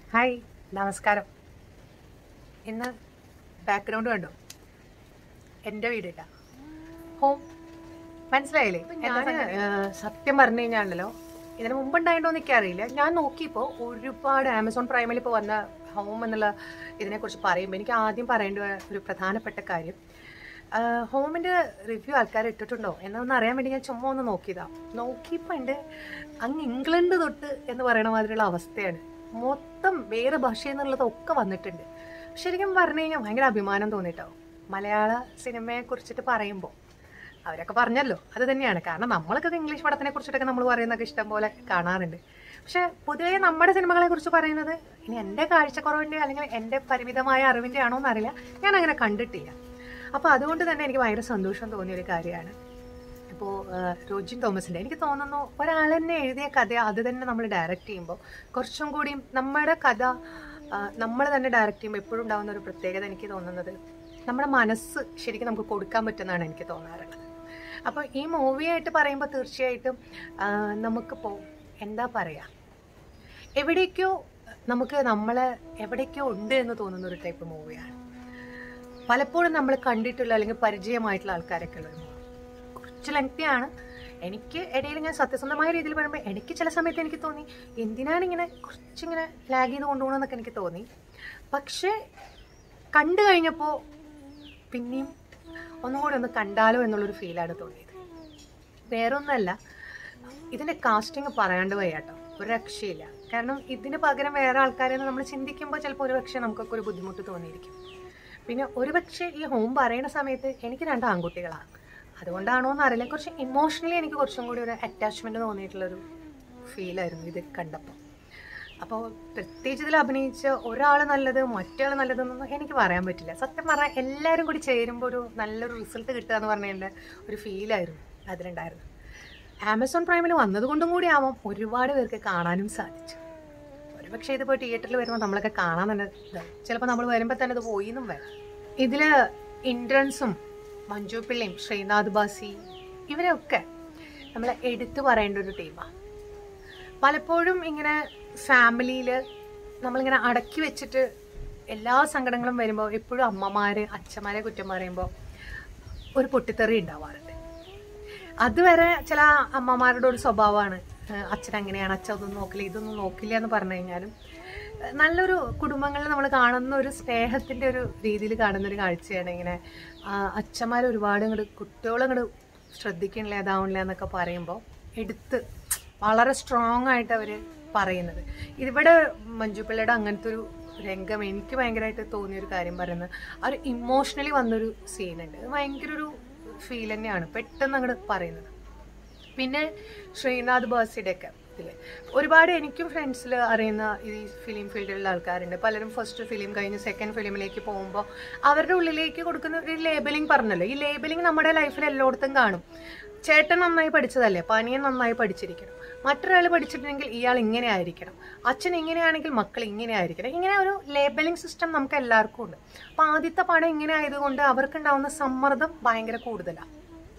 Hi, നമസ്കാരം. ഇന്ന് background കണ്ടോ? എൻ്റെ വീടില്ല, ഹോം. മനസ്സിലായില്ലേ? സത്യം പറഞ്ഞു കഴിഞ്ഞാണല്ലോ, ഇതിന് മുമ്പുണ്ടായിട്ടോ എന്ന് എനിക്കറിയില്ല. ഞാൻ നോക്കിയപ്പോൾ ഒരുപാട് ആമസോൺ പ്രൈമിൽ ഇപ്പോൾ വന്ന ഹോം എന്നുള്ള ഇതിനെക്കുറിച്ച് പറയുമ്പോൾ എനിക്ക് ആദ്യം പറയേണ്ട ഒരു പ്രധാനപ്പെട്ട കാര്യം, ഹോമിൻ്റെ റിവ്യൂ ആൾക്കാർ ഇട്ടിട്ടുണ്ടോ എന്നൊന്ന് അറിയാൻ വേണ്ടി ഞാൻ ചുമ്മാ ഒന്ന് നോക്കിയപ്പോൾ ഉണ്ട് അങ്ങ് ഇംഗ്ലണ്ട് തൊട്ട് എന്ന് പറയണ മാതിരിയുള്ള അവസ്ഥയാണ്. മൊത്തം വേറെ ഭാഷ എന്നുള്ളതൊക്കെ വന്നിട്ടുണ്ട്. ശരിക്കും പറഞ്ഞു കഴിഞ്ഞാൽ ഭയങ്കര അഭിമാനം തോന്നിട്ടോ മലയാള സിനിമയെ കുറിച്ചിട്ട് പറയുമ്പോൾ. അവരൊക്കെ പറഞ്ഞല്ലോ അത് തന്നെയാണ്. കാരണം നമ്മളൊക്കെ ഇംഗ്ലീഷ് പടത്തിനെ കുറിച്ചിട്ടൊക്കെ നമ്മൾ പറയുന്നതൊക്കെ ഇഷ്ടം പോലെ കാണാറുണ്ട്. പക്ഷെ പൊതുവേ നമ്മുടെ സിനിമകളെ കുറിച്ച് പറയുന്നത് ഇനി എൻ്റെ കാഴ്ചക്കുറവിൻ്റെ അല്ലെങ്കിൽ എൻ്റെ പരിമിതമായ അറിവിൻ്റെ ആണോ എന്നറിയില്ല, ഞാൻ അങ്ങനെ കണ്ടിട്ടില്ല. അപ്പോൾ അതുകൊണ്ട് തന്നെ എനിക്ക് ഭയങ്കര സന്തോഷം തോന്നിയൊരു കാര്യമാണ്. ഇപ്പോൾ റോജിൻ തോമസിൻ്റെ എനിക്ക് തോന്നുന്നു ഒരാൾ തന്നെ എഴുതിയ കഥ അത് തന്നെ നമ്മൾ ഡയറക്റ്റ് ചെയ്യുമ്പോൾ കുറച്ചും കൂടിയും നമ്മുടെ കഥ നമ്മൾ തന്നെ ഡയറക്റ്റ് ചെയ്യുമ്പോൾ എപ്പോഴും ഉണ്ടാകുന്ന ഒരു പ്രത്യേകത എനിക്ക് തോന്നുന്നത് നമ്മുടെ മനസ്സ് ശരിക്കും നമുക്ക് കൊടുക്കാൻ പറ്റുന്നതാണ് എനിക്ക് തോന്നാറുള്ളത്. അപ്പോൾ ഈ മൂവിയായിട്ട് പറയുമ്പോൾ തീർച്ചയായിട്ടും നമുക്കിപ്പോൾ എന്താ പറയുക, എവിടേക്കോ നമുക്ക് നമ്മളെ എവിടേക്കോ ഉണ്ട് എന്ന് തോന്നുന്ന ഒരു ടൈപ്പ് മൂവിയാണ്. പലപ്പോഴും നമ്മൾ കണ്ടിട്ടുള്ള അല്ലെങ്കിൽ പരിചയമായിട്ടുള്ള ആൾക്കാരൊക്കെ ഉള്ള കുറച്ച് ലെങ്തിയാണ്. എനിക്ക് ഇടയിൽ ഞാൻ സത്യസന്ധമായ രീതിയിൽ പറയുമ്പോൾ എനിക്ക് ചില സമയത്ത് എനിക്ക് തോന്നി എന്തിനാണ് ഇങ്ങനെ കുറച്ചിങ്ങനെ ലാഗ് ചെയ്ത് കൊണ്ടുപോകണമെന്നൊക്കെ എനിക്ക് തോന്നി. പക്ഷേ കണ്ടു കഴിഞ്ഞപ്പോൾ പിന്നെയും ഒന്നും കൂടി ഒന്ന് കണ്ടാലോ എന്നുള്ളൊരു ഫീലാണ് തോന്നിയത്. വേറൊന്നുമല്ല, ഇതിൻ്റെ കാസ്റ്റിംഗ് പറയാണ്ട് വയ്യാട്ടോ, ഒരു രക്ഷയില്ല. കാരണം ഇതിന് പകരം വേറെ ആൾക്കാരെന്ന് നമ്മൾ ചിന്തിക്കുമ്പോൾ ചിലപ്പോൾ ഒരു പക്ഷേ നമുക്കൊക്കെ ഒരു ബുദ്ധിമുട്ട് തോന്നിയിരിക്കും. പിന്നെ ഒരു പക്ഷേ ഈ ഹോം പറയുന്ന സമയത്ത് എനിക്ക് 2 ആൺകുട്ടികളാണ്, അതുകൊണ്ടാണോ എന്നറിയില്ല, കുറച്ച് ഇമോഷണലി എനിക്ക് കുറച്ചും കൂടി ഒരു അറ്റാച്ച്മെൻറ്റ് തോന്നിയിട്ടുള്ളൊരു ഫീലായിരുന്നു ഇത് കണ്ടപ്പോൾ. അപ്പോൾ പ്രത്യേകിച്ച് ഇതിൽ അഭിനയിച്ച ഒരാൾ നല്ലത് മറ്റൊരാൾ നല്ലതെന്നൊന്നും എനിക്ക് പറയാൻ പറ്റില്ല. സത്യം പറഞ്ഞാൽ എല്ലാവരും കൂടി ചേരുമ്പോൾ ഒരു നല്ലൊരു റിസൾട്ട് കിട്ടുക എന്ന് പറഞ്ഞതിൻ്റെ ഒരു ഫീലായിരുന്നു അതിലുണ്ടായിരുന്നു. ആമസോൺ പ്രൈമിൽ വന്നതുകൊണ്ടും കൂടി ആവാം ഒരുപാട് പേർക്ക് കാണാനും സാധിച്ചു. ഒരു പക്ഷേ ഇതിപ്പോൾ തിയേറ്ററിൽ വരുമ്പോൾ നമ്മളൊക്കെ കാണാൻ തന്നെ ചിലപ്പോൾ നമ്മൾ വരുമ്പോൾ തന്നെ ഇത് പോയി എന്നും വരാം. ഇതിൽ ഇൻഡ്രൻസും മഞ്ജു പിള്ളയും ശ്രീനാഥ്ബാസി ഇവരൊക്കെ നമ്മൾ എടുത്തു പറയേണ്ട ഒരു ടീമാണ്. പലപ്പോഴും ഇങ്ങനെ ഫാമിലിയിൽ നമ്മളിങ്ങനെ അടക്കി വെച്ചിട്ട് എല്ലാ സങ്കടങ്ങളും വരുമ്പോൾ എപ്പോഴും അച്ഛന്മാരെ കുറ്റം പറയുമ്പോൾ ഒരു പൊട്ടിത്തെറി ഉണ്ടാവാറുണ്ട്. അതുവരെ ചില അമ്മമാരുടെ ഒരു സ്വഭാവമാണ്, അച്ഛൻ അങ്ങനെയാണ്, അച്ഛൻ ഇതൊന്നും നോക്കില്ല എന്ന് പറഞ്ഞു കഴിഞ്ഞാലും നല്ലൊരു കുടുംബങ്ങളിൽ നമ്മൾ കാണുന്ന ഒരു സ്നേഹത്തിൻ്റെ ഒരു രീതിയിൽ കാണുന്നൊരു കാഴ്ചയാണ് ഇങ്ങനെ അച്ഛന്മാർ ഒരുപാട് കുട്ടികളെ ശ്രദ്ധിക്കണില്ല അതാവണില്ല എന്നൊക്കെ പറയുമ്പോൾ എടുത്ത് വളരെ സ്ട്രോങ് ആയിട്ട് അവർ പറയുന്നത്. ഇവിടെ മഞ്ജു പിള്ളയുടെ അങ്ങനത്തെ ഒരു രംഗം എനിക്ക് ഭയങ്കരമായിട്ട് തോന്നിയൊരു കാര്യം പറയുന്നത്, ആ ഒരു ഇമോഷണലി വന്നൊരു സീനുണ്ട്. അത് ഭയങ്കര ഒരു ഫീൽ തന്നെയാണ് പെട്ടെന്ന് അങ്ങോട്ട് പറയുന്നത്. പിന്നെ ശ്രീനാഥ്ബാസിയുടെ ഒക്കെ ഇതിൽ ഒരുപാട് എനിക്കും ഫ്രണ്ട്സിൽ അറിയുന്ന ഈ ഫിലിം ഫീൽഡിലുള്ള ആൾക്കാരുണ്ട്. പലരും ഫസ്റ്റ് ഫിലിം കഴിഞ്ഞ് സെക്കൻഡ് ഫിലിമിലേക്ക് പോകുമ്പോൾ അവരുടെ ഉള്ളിലേക്ക് കൊടുക്കുന്ന ഒരു ലേബലിംഗ് പറഞ്ഞല്ലോ, ഈ ലേബലിംഗ് നമ്മുടെ ലൈഫിൽ എല്ലായിടത്തും കാണും. ചേട്ടൻ നന്നായി പഠിച്ചതല്ലേ, പനിയൻ നന്നായി പഠിച്ചിരിക്കണം, മറ്റൊരാൾ പഠിച്ചിട്ടുണ്ടെങ്കിൽ ഇയാൾ ഇങ്ങനെ ആയിരിക്കണം, അച്ഛൻ ഇങ്ങനെയാണെങ്കിൽ മക്കൾ ഇങ്ങനെ ആയിരിക്കണം. ഇങ്ങനെ ഒരു ലേബലിംഗ് സിസ്റ്റം നമുക്ക് എല്ലാവർക്കും ഉണ്ട്. അപ്പം ആദ്യത്തെ പടം ഇങ്ങനെ ആയതുകൊണ്ട് അവർക്കുണ്ടാവുന്ന സമ്മർദ്ദം ഭയങ്കര കൂടുതലാണ്,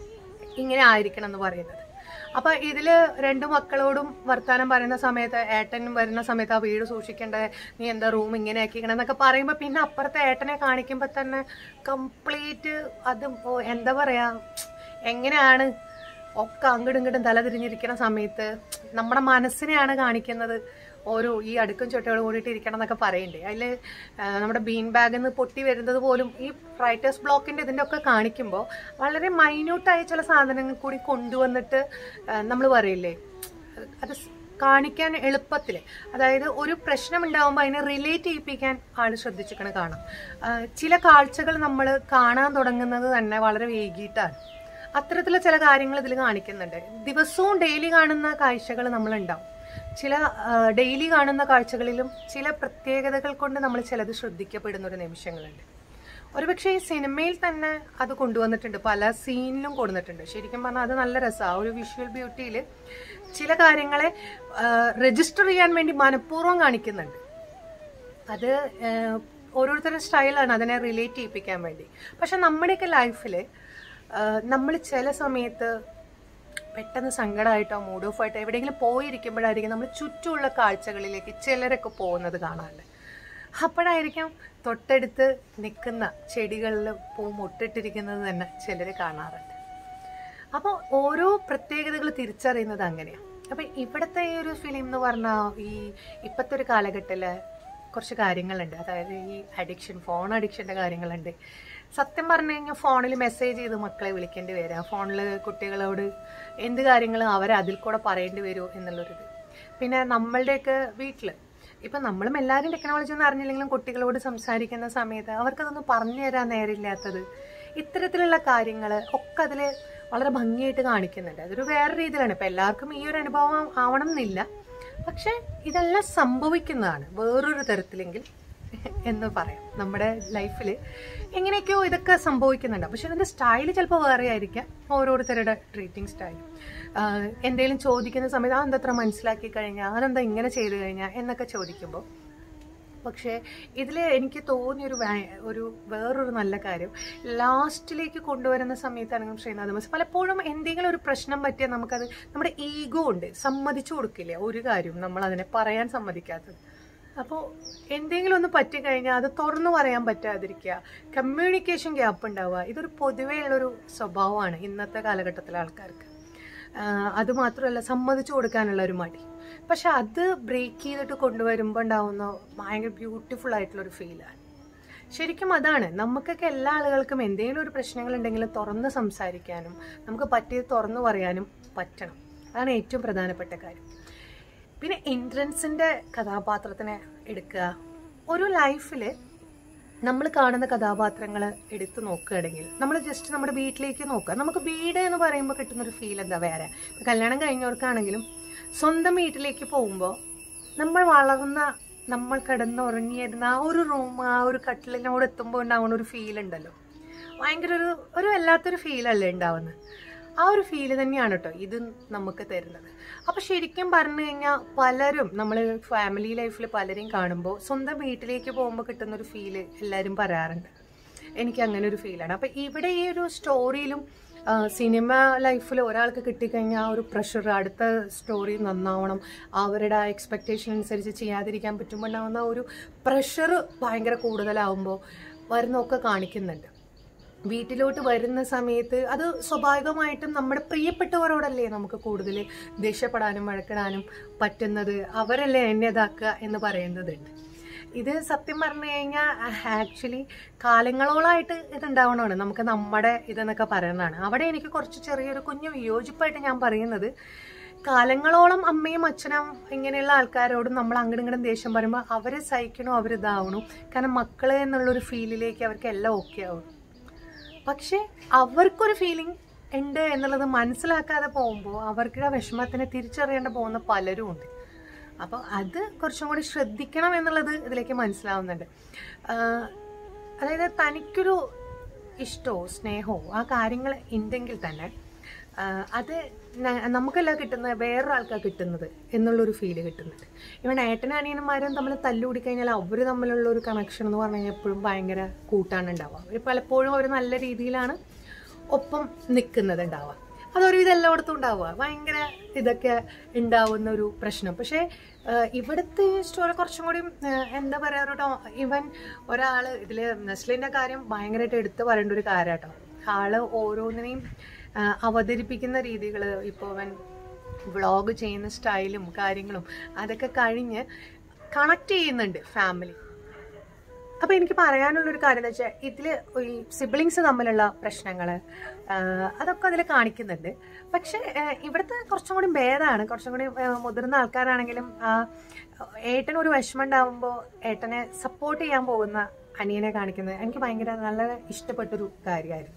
ഇങ്ങനെ ആയിരിക്കണം എന്ന് പറയുന്നത്. അപ്പം ഇതിൽ 2 മക്കളോടും വർത്താനം പറയുന്ന സമയത്ത് ഏട്ടനും വരുന്ന സമയത്ത് ആ വീട് സൂക്ഷിക്കേണ്ടത്, നീ എന്താ റൂം ഇങ്ങനെ ആക്കിക്കണം എന്നൊക്കെ പറയുമ്പോൾ പിന്നെ അപ്പുറത്തെ ഏട്ടനെ കാണിക്കുമ്പോൾ തന്നെ കംപ്ലീറ്റ് അത് എന്താ പറയുക, എങ്ങനെയാണ് ഒക്കെ അങ്ങോട്ടും തല തിരിഞ്ഞിരിക്കുന്ന സമയത്ത് നമ്മുടെ മനസ്സിനെയാണ് കാണിക്കുന്നത്. ഓരോ ഈ അടുക്കും ചൊട്ടയോട് കൂടിയിട്ട് ഇരിക്കണം എന്നൊക്കെ പറയണ്ടേ. അതിൽ നമ്മുടെ ബീൻ ബാഗിൽ നിന്ന് പൊട്ടി വരുന്നത് പോലും ഈ റൈറ്റേഴ്സ് ബ്ലോക്കിൻ്റെ ഇതിൻ്റെ ഒക്കെ കാണിക്കുമ്പോൾ വളരെ മൈന്യൂട്ടായ ചില സാധനങ്ങൾ കൂടി കൊണ്ടുവന്നിട്ട് നമ്മൾ പറയില്ലേ, അത് കാണിക്കാൻ എളുപ്പത്തിൽ, അതായത് ഒരു പ്രശ്നം ഉണ്ടാകുമ്പോൾ അതിനെ റിലേറ്റ് ചെയ്യിപ്പിക്കാൻ ആൾ ശ്രദ്ധിച്ചിരിക്കണം കാണാം. ചില കാഴ്ചകൾ നമ്മൾ കാണാൻ തുടങ്ങുന്നത് തന്നെ വളരെ വൈകിട്ടാണ്. അത്തരത്തിലുള്ള ചില കാര്യങ്ങൾ ഇതിൽ കാണിക്കുന്നുണ്ട്. ദിവസവും ഡെയിലി കാണുന്ന കാഴ്ചകൾ നമ്മളുണ്ടാവും. ചില ഡെയിലി കാണുന്ന കാഴ്ചകളിലും ചില പ്രത്യേകതകൾ കൊണ്ട് നമ്മൾ ചിലത് ശ്രദ്ധിക്കപ്പെടുന്ന ഒരു നിമിഷങ്ങളുണ്ട്. ഒരുപക്ഷെ ഈ സിനിമയിൽ തന്നെ അത് കൊണ്ടുവന്നിട്ടുണ്ട്, പല സീനിലും കൊടുത്തിട്ടുണ്ട്. ശരിക്കും പറഞ്ഞാൽ അത് നല്ല രസമാണ്. ഒരു വിഷ്വൽ ബ്യൂട്ടിയിൽ ചില കാര്യങ്ങളെ രജിസ്റ്റർ ചെയ്യാൻ വേണ്ടി മനഃപൂർവ്വം കാണിക്കുന്നുണ്ട്. അത് ഓരോരുത്തരുടെ സ്റ്റൈലാണ് അതിനെ റിലേറ്റ് ചെയ്യിപ്പിക്കാൻ വേണ്ടി. പക്ഷെ നമ്മുടെയൊക്കെ ലൈഫിൽ നമ്മൾ ചില സമയത്ത് പെട്ടെന്ന് സങ്കടമായിട്ടോ മൂഡ് ഓഫ് ആയിട്ടോ എവിടെയെങ്കിലും പോയിരിക്കുമ്പോഴായിരിക്കും നമ്മൾ ചുറ്റുമുള്ള കാഴ്ചകളിലേക്ക് ചിലരൊക്കെ പോകുന്നത് കാണാറുണ്ട്. അപ്പോഴായിരിക്കും തൊട്ടടുത്ത് നിൽക്കുന്ന ചെടികളിൽ പൂ മുട്ടിട്ടിരിക്കുന്നത് തന്നെ ചിലർ കാണാറുണ്ട്. അപ്പോൾ ഓരോ പ്രത്യേകതകൾ തിരിച്ചറിയുന്നത് അങ്ങനെയാണ്. അപ്പം ഇവിടുത്തെ ഈ ഒരു ഫിലിം എന്ന് പറഞ്ഞാൽ ഈ ഇപ്പോഴത്തെ ഒരു കാലഘട്ടത്തിൽ കുറച്ച് കാര്യങ്ങളുണ്ട്. അതായത് ഈ അഡിക്ഷൻ, ഫോൺ അഡിക്ഷൻ്റെ കാര്യങ്ങളുണ്ട്. സത്യം പറഞ്ഞു കഴിഞ്ഞാൽ ഫോണിൽ മെസ്സേജ് ചെയ്ത് മക്കളെ വിളിക്കേണ്ടി വരിക, ഫോണിൽ കുട്ടികളോട് എന്ത് കാര്യങ്ങളും അവരെ അതിൽ കൂടെ പറയേണ്ടി വരുമോ എന്നുള്ളൊരിത്. പിന്നെ നമ്മളുടെയൊക്കെ വീട്ടിൽ ഇപ്പം നമ്മളും എല്ലാവരും ടെക്നോളജി ഒന്നും അറിഞ്ഞില്ലെങ്കിലും കുട്ടികളോട് സംസാരിക്കുന്ന സമയത്ത് അവർക്കതൊന്നും പറഞ്ഞു തരാൻ നേരമില്ലാത്തത്, ഇത്തരത്തിലുള്ള കാര്യങ്ങൾ ഒക്കെ അതിൽ വളരെ ഭംഗിയായിട്ട് കാണിക്കുന്നുണ്ട്. അതൊരു വേറെ രീതിയിലാണ്. ഇപ്പം എല്ലാവർക്കും ഈ ഒരു അനുഭവം ആവണം എന്നില്ല, പക്ഷെ ഇതെല്ലാം സംഭവിക്കുന്നതാണ് വേറൊരു തരത്തിലെങ്കിൽ എന്ന് പറയാം. നമ്മുടെ ലൈഫിൽ എങ്ങനെയൊക്കെയോ ഇതൊക്കെ സംഭവിക്കുന്നുണ്ട്. പക്ഷെ അതിൻ്റെ സ്റ്റൈൽ ചിലപ്പോൾ വേറെ ആയിരിക്കാം, ഓരോരുത്തരുടെ ട്രീറ്റിംഗ് സ്റ്റൈൽ. എന്തെങ്കിലും ചോദിക്കുന്ന സമയത്ത് അതെന്തത്ര മനസ്സിലാക്കി കഴിഞ്ഞാൽ, അതെന്താ ഇങ്ങനെ ചെയ്തു കഴിഞ്ഞാൽ എന്നൊക്കെ ചോദിക്കുമ്പോൾ, പക്ഷേ ഇതിൽ എനിക്ക് തോന്നിയൊരു വേറൊരു നല്ല കാര്യം, ലാസ്റ്റിലേക്ക് കൊണ്ടുവരുന്ന സമയത്താണെങ്കിലും ശ്രീനാഥ് പലപ്പോഴും എന്തെങ്കിലും ഒരു പ്രശ്നം പറ്റിയാൽ നമുക്കത് നമ്മുടെ ഈഗോ ഉണ്ട്, സമ്മതിച്ചു കൊടുക്കില്ല ഒരു കാര്യവും നമ്മൾ അതിനെ പറയാൻ സമ്മതിക്കാത്തത്. അപ്പോൾ എന്തെങ്കിലും ഒന്ന് പറ്റിക്കഴിഞ്ഞാൽ അത് തുറന്നു പറയാൻ പറ്റാതിരിക്കുക, കമ്മ്യൂണിക്കേഷൻ ഗ്യാപ്പ് ഉണ്ടാവുക, ഇതൊരു പൊതുവേ ഉള്ളൊരു സ്വഭാവമാണ് ഇന്നത്തെ കാലഘട്ടത്തിലെ ആൾക്കാർക്ക്. അതുമാത്രമല്ല സമ്മതിച്ചു കൊടുക്കാനുള്ള ഒരു മടി. പക്ഷെ അത് ബ്രേക്ക് ചെയ്തിട്ട് കൊണ്ടുവരുമ്പോൾ ഉണ്ടാവുന്ന ഭയങ്കര ബ്യൂട്ടിഫുൾ ആയിട്ടുള്ളൊരു ഫീലാണ്. ശരിക്കും അതാണ്, നമുക്കൊക്കെ എല്ലാ ആളുകൾക്കും എന്തെങ്കിലും ഒരു പ്രശ്നങ്ങളുണ്ടെങ്കിലും തുറന്ന് സംസാരിക്കാനും നമുക്ക് പറ്റിയത് തുറന്നു പറയാനും പറ്റണം. അതാണ് ഏറ്റവും പ്രധാനപ്പെട്ട കാര്യം. പിന്നെ ഇൻഡ്രൻസിൻ്റെ കഥാപാത്രത്തിനെ എടുക്കുക. ഒരു ലൈഫിൽ നമ്മൾ കാണുന്ന കഥാപാത്രങ്ങൾ എടുത്തു നോക്കുകയാണെങ്കിൽ നമ്മൾ ജസ്റ്റ് നമ്മുടെ വീട്ടിലേക്ക് നോക്കുക. നമുക്ക് വീട് എന്ന് പറയുമ്പോൾ കിട്ടുന്നൊരു ഫീൽ എന്താ വേറെ. കല്യാണം കഴിഞ്ഞവർക്കാണെങ്കിലും സ്വന്തം വീട്ടിലേക്ക് പോകുമ്പോൾ നമ്മൾ വളർന്ന, നമ്മൾ കിടന്നുറങ്ങിയിരുന്ന ആ ഒരു റൂം, ആ ഒരു കട്ടിലിനോട് എത്തുമ്പോൾ ഉണ്ടാവുന്ന ഒരു ഫീൽ ഉണ്ടല്ലോ, ഭയങ്കര ഒരു വല്ലാത്തൊരു ഫീലല്ലേ ഉണ്ടാവുന്നത്. ആ ഒരു ഫീല് തന്നെയാണ് കേട്ടോ ഇത് നമുക്ക് തരുന്നത്. അപ്പോൾ ശരിക്കും പറഞ്ഞു കഴിഞ്ഞാൽ പലരും നമ്മൾ ഫാമിലി ലൈഫിൽ പലരെയും കാണുമ്പോൾ സ്വന്തം വീട്ടിലേക്ക് പോകുമ്പോൾ കിട്ടുന്നൊരു ഫീല് എല്ലാവരും പറയാറുണ്ട്. എനിക്ക് അങ്ങനെ ഒരു ഫീലാണ്. അപ്പോൾ ഇവിടെ ഈ ഒരു സ്റ്റോറിയിലും സിനിമ ലൈഫിൽ ഒരാൾക്ക് കിട്ടിക്കഴിഞ്ഞാൽ ആ ഒരു പ്രഷർ, അടുത്ത സ്റ്റോറി നന്നാവണം, അവരുടെ ആ എക്സ്പെക്റ്റേഷൻ അനുസരിച്ച് ചെയ്യാതിരിക്കാൻ പറ്റുമ്പോൾ ഉണ്ടാകുന്ന ഒരു പ്രഷർ ഭയങ്കര കൂടുതലാവുമ്പോൾ വരുന്നൊക്കെ കാണിക്കുന്നുണ്ട്. വീട്ടിലോട്ട് വരുന്ന സമയത്ത് അത് സ്വാഭാവികമായിട്ടും നമ്മുടെ പ്രിയപ്പെട്ടവരോടല്ലേ നമുക്ക് കൂടുതൽ ദേഷ്യപ്പെടാനും വഴക്കിടാനും പറ്റുന്നത്, അവരല്ലേ എന്നെ ഇതാക്കുക എന്ന് പറയുന്നതുണ്ട്. ഇത് സത്യം പറഞ്ഞു കഴിഞ്ഞാൽ ആക്ച്വലി കാലങ്ങളോളായിട്ട് ഇതുണ്ടാവണമാണ് നമുക്ക് നമ്മുടെ ഇതെന്നൊക്കെ പറയുന്നതാണ്. അവിടെ എനിക്ക് കുറച്ച് ചെറിയൊരു കുഞ്ഞു വിയോജിപ്പായിട്ട് ഞാൻ പറയുന്നത്, കാലങ്ങളോളം അമ്മയും അച്ഛനും ഇങ്ങനെയുള്ള ആൾക്കാരോടും നമ്മൾ അങ്ങോട്ടും ഇങ്ങോട്ടും ദേഷ്യം പറയുമ്പോൾ അവർ സഹിക്കണോ, അവരിതാവണം, കാരണം മക്കളെ എന്നുള്ളൊരു ഫീലിലേക്ക് അവർക്ക് എല്ലാം ഓക്കെ ആവും. പക്ഷെ അവർക്കൊരു ഫീലിംഗ് ഉണ്ട് എന്നുള്ളത് മനസ്സിലാക്കാതെ പോകുമ്പോൾ അവർക്ക് ആ വിഷമത്തിനെ തിരിച്ചറിയേണ്ട പോകുന്ന പലരും ഉണ്ട്. അപ്പോൾ അത് കുറച്ചും കൂടി ശ്രദ്ധിക്കണം എന്നുള്ളത് ഇതിലേക്ക് മനസ്സിലാവുന്നുണ്ട്. അതായത് തനിക്കൊരു ഇഷ്ടമോ സ്നേഹമോ ആ കാര്യങ്ങൾ ഉണ്ടെങ്കിൽ തന്നെ അത് നമുക്കെല്ലാം കിട്ടുന്നത് വേറൊരാൾക്കാണ് കിട്ടുന്നത് എന്നുള്ളൊരു ഫീല് കിട്ടുന്നുണ്ട്. ഇവിടെ ഏട്ടനും അനിയന്മാരും തമ്മിൽ തല്ലുകൂടി കഴിഞ്ഞാൽ അവർ തമ്മിലുള്ള ഒരു കണക്ഷൻ എന്ന് പറഞ്ഞു കഴിഞ്ഞാൽ എപ്പോഴും ഭയങ്കര കൂട്ടാണ് ഉണ്ടാവുക. അവർ പലപ്പോഴും അവർ നല്ല രീതിയിലാണ് ഒപ്പം നിൽക്കുന്നത് ഉണ്ടാവുക. അതൊരുവിധം എല്ലായിടത്തും ഉണ്ടാവുക, ഭയങ്കര ഇതൊക്കെ ഉണ്ടാവുന്ന ഒരു പ്രശ്നം. പക്ഷേ ഇവിടുത്തെ സ്റ്റോറി കുറച്ചും കൂടി എന്താ പറയുക, ഒരു ഇവൻ ഒരാൾ ഇതിൽ നസ്ലിൻ്റെ കാര്യം ഭയങ്കരമായിട്ട് എടുത്ത് പറയേണ്ട ഒരു കാര്യം കേട്ടോ. ആള് ഓരോന്നിനെയും അവതരിപ്പിക്കുന്ന രീതികൾ, ഇപ്പോൾ അവൻ വ്ളോഗ് ചെയ്യുന്ന സ്റ്റൈലും കാര്യങ്ങളും അതൊക്കെ കഴിഞ്ഞ് കണക്ട് ചെയ്യുന്നുണ്ട് ഫാമിലി. അപ്പോൾ എനിക്ക് പറയാനുള്ളൊരു കാര്യം എന്ന് വെച്ചാൽ ഇതിൽ ഈ സിബ്ലിങ്സ് തമ്മിലുള്ള പ്രശ്നങ്ങൾ അതൊക്കെ അതിൽ കാണിക്കുന്നുണ്ട്. പക്ഷെ ഇവിടുത്തെ കുറച്ചും കൂടി ഭേദമാണ്. കുറച്ചും കൂടി മുതിർന്ന ആൾക്കാരാണെങ്കിലും ഏട്ടനൊരു വിഷമം ഉണ്ടാകുമ്പോൾ ഏട്ടനെ സപ്പോർട്ട് ചെയ്യാൻ പോകുന്ന അനിയനെ കാണിക്കുന്നത് എനിക്ക് ഭയങ്കര നല്ല ഇഷ്ടപ്പെട്ടൊരു കാര്യമായിരുന്നു.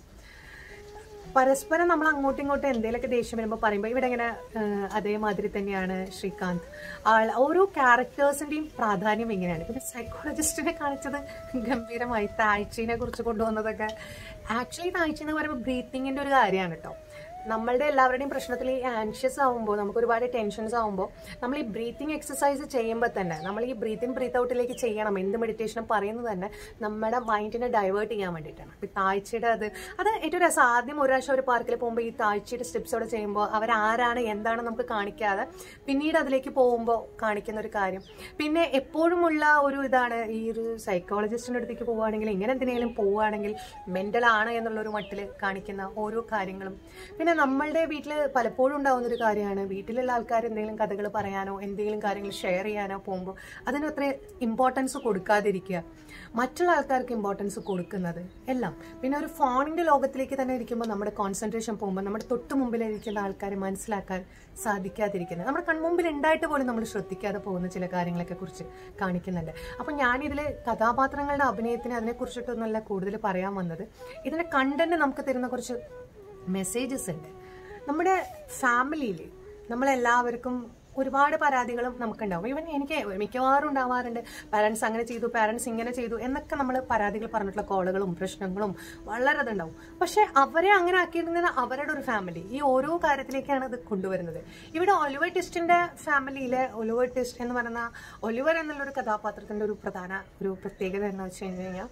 പരസ്പരം നമ്മൾ അങ്ങോട്ടും ഇങ്ങോട്ടും എന്തെങ്കിലുമൊക്കെ ദേഷ്യം വരുമ്പോൾ പറയുമ്പോൾ ഇവിടെ ഇങ്ങനെ അതേമാതിരി തന്നെയാണ് ശ്രീകാന്ത്. ഓരോ ക്യാരക്ടേഴ്സിൻ്റെയും പ്രാധാന്യം ഇങ്ങനെയാണ്. പിന്നെ സൈക്കോളജിസ്റ്റിനെ കാണിച്ചത് ഗംഭീരമായി. താഴ്ചയെ കുറിച്ച് കൊണ്ടുവന്നതൊക്കെ ആക്ച്വലി താഴ്ച എന്ന് പറയുമ്പോൾ ബ്രീത്തിങ്ങിൻ്റെ ഒരു കാര്യമാണ് കേട്ടോ. നമ്മളുടെ എല്ലാവരുടെയും പ്രശ്നത്തിൽ ഈ ആൻഷ്യസ് ആവുമ്പോൾ, നമുക്ക് ഒരുപാട് ടെൻഷൻസ് ആവുമ്പോൾ, നമ്മൾ ഈ ബ്രീത്തിങ് എക്സസൈസ് ചെയ്യുമ്പോൾ തന്നെ, നമ്മൾ ഈ ബ്രീത്ത് ഇൻ ബ്രീത്ത് ഔട്ടിലേക്ക് ചെയ്യണം. എന്ത് മെഡിറ്റേഷനും പറയുന്നത് തന്നെ നമ്മുടെ മൈൻഡിനെ ഡൈവേർട്ട് ചെയ്യാൻ വേണ്ടിയിട്ടാണ്. ഈ താഴ്ചയുടെ അത് ഏറ്റവും രസം. ആദ്യം ഒരു പ്രാവശ്യം ഒരു പാർക്കിൽ പോകുമ്പോൾ ഈ താഴ്ചയുടെ സ്റ്റെപ്സോടെ ചെയ്യുമ്പോൾ അവരാരാണ് എന്താണെന്ന് നമുക്ക് കാണിക്കാതെ പിന്നീട് അതിലേക്ക് പോകുമ്പോൾ കാണിക്കുന്ന ഒരു കാര്യം. പിന്നെ എപ്പോഴുമുള്ള ഒരു ഇതാണ്, ഈ ഒരു സൈക്കോളജിസ്റ്റിൻ്റെ അടുത്തേക്ക് പോവുകയാണെങ്കിൽ, ഇങ്ങനെ എന്തിനെങ്കിലും പോവുകയാണെങ്കിൽ മെൻ്റൽ ആണ് എന്നുള്ളൊരു മട്ടിൽ കാണിക്കുന്ന ഓരോ കാര്യങ്ങളും. പിന്നെ നമ്മളുടെ വീട്ടിൽ പലപ്പോഴും ഉണ്ടാകുന്നൊരു കാര്യമാണ്, വീട്ടിലുള്ള ആൾക്കാർ എന്തെങ്കിലും കഥകൾ പറയാനോ എന്തെങ്കിലും കാര്യങ്ങൾ ഷെയർ ചെയ്യാനോ പോകുമ്പോൾ അതിന് അത്ര ഇമ്പോർട്ടൻസ് കൊടുക്കാതിരിക്കുക, മറ്റുള്ള ആൾക്കാർക്ക് ഇമ്പോർട്ടൻസ് കൊടുക്കുന്നത് എല്ലാം. പിന്നെ ഒരു ഫോണിൻ്റെ ലോകത്തിലേക്ക് തന്നെ ഇരിക്കുമ്പോൾ നമ്മുടെ കോൺസെൻട്രേഷൻ പോകുമ്പോൾ നമ്മുടെ തൊട്ട് മുമ്പിലിരിക്കുന്ന ആൾക്കാരെ മനസ്സിലാക്കാൻ സാധിക്കാതിരിക്കുന്നത്, നമ്മുടെ കൺമുമ്പിൽ ഉണ്ടായിട്ട് പോലും നമ്മൾ ശ്രദ്ധിക്കാതെ പോകുന്ന ചില കാര്യങ്ങളൊക്കെ കുറിച്ച് കാണിക്കുന്നുണ്ട്. അപ്പം ഞാനിതിൽ കഥാപാത്രങ്ങളുടെ അഭിനയത്തിന് അതിനെക്കുറിച്ചിട്ടൊന്നുമല്ല കൂടുതൽ പറയാൻ വന്നത്. ഇതിൻ്റെ കണ്ടന്റ് നമുക്ക് തരുന്ന കുറച്ച് മെസ്സേജസ് ഉണ്ട്. നമ്മുടെ ഫാമിലിയിൽ നമ്മളെല്ലാവർക്കും ഒരുപാട് പരാതികളും നമുക്കുണ്ടാവും. ഈവൻ എനിക്ക് മിക്കവാറും ഉണ്ടാവാറുണ്ട്, പാരൻസ് അങ്ങനെ ചെയ്തു, പാരൻസ് ഇങ്ങനെ ചെയ്തു എന്നൊക്കെ നമ്മൾ പരാതികൾ പറഞ്ഞിട്ടുള്ള കോളുകളും പ്രശ്നങ്ങളും വളരെ ഉണ്ടാവും. പക്ഷെ അവരെ അങ്ങനെ ആക്കിയിരുന്നത് അവരുടെ ഒരു ഫാമിലി ഈ ഓരോ കാര്യത്തിലേക്കാണ് ഇത് കൊണ്ടുവരുന്നത്. ഇവിടെ ഒലിവർ ട്വിസ്റ്റിന്റെ ഫാമിലിയിലെ ഒലിവർ ട്വിസ്റ്റ് എന്ന് പറയുന്ന ഒലിവർ എന്നുള്ളൊരു കഥാപാത്രത്തിന്റെ ഒരു പ്രധാന ഒരു പ്രത്യേകത എന്ന് വെച്ച് കഴിഞ്ഞാൽ,